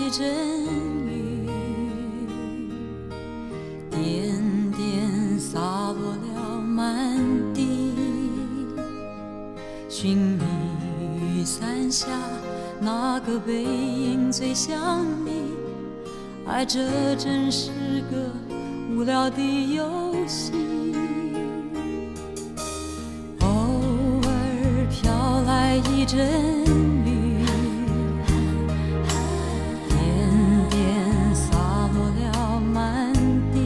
一阵雨，点点洒落了满地。寻觅雨伞下那个背影最像你，爱这真是个无聊的游戏。偶尔飘来一阵雨，点点洒落了满地。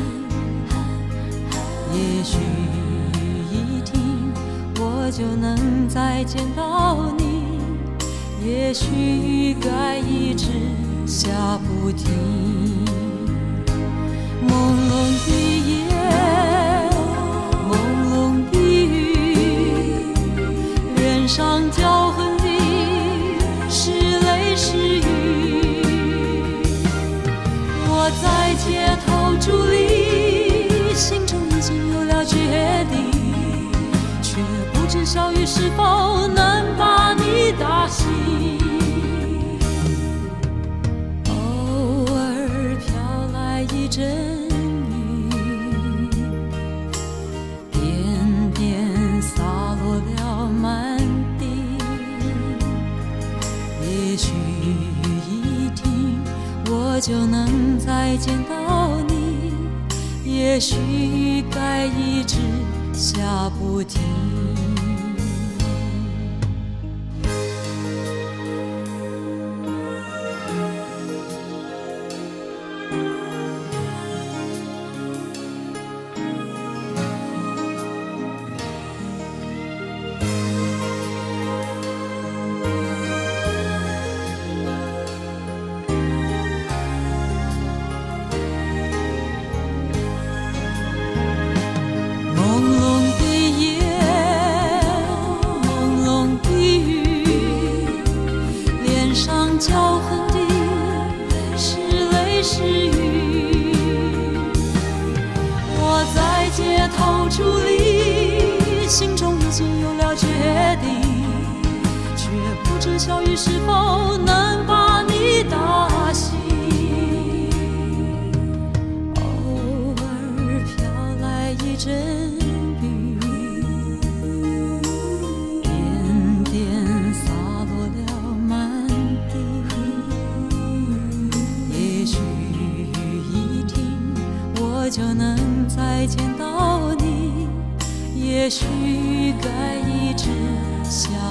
也许雨一停，我就能再见到你。也许雨该一直下不停。朦胧的夜，朦胧的雨，脸上骄横的是泪是雨。我在街头伫立，心中已经有了决定，却不知小雨是否能把你打醒。偶尔飘来一阵雨，点点洒落了满地。也许雨一停，我就能再见到你。也许雨该一直下不停。骄横的是泪是雨。我在街头伫立，心中已经有了决定，却不知小雨是否能把你打醒。偶尔飘来一阵雨，点点洒落了满地。也许雨一停，我就能再见到你。也许雨该一直下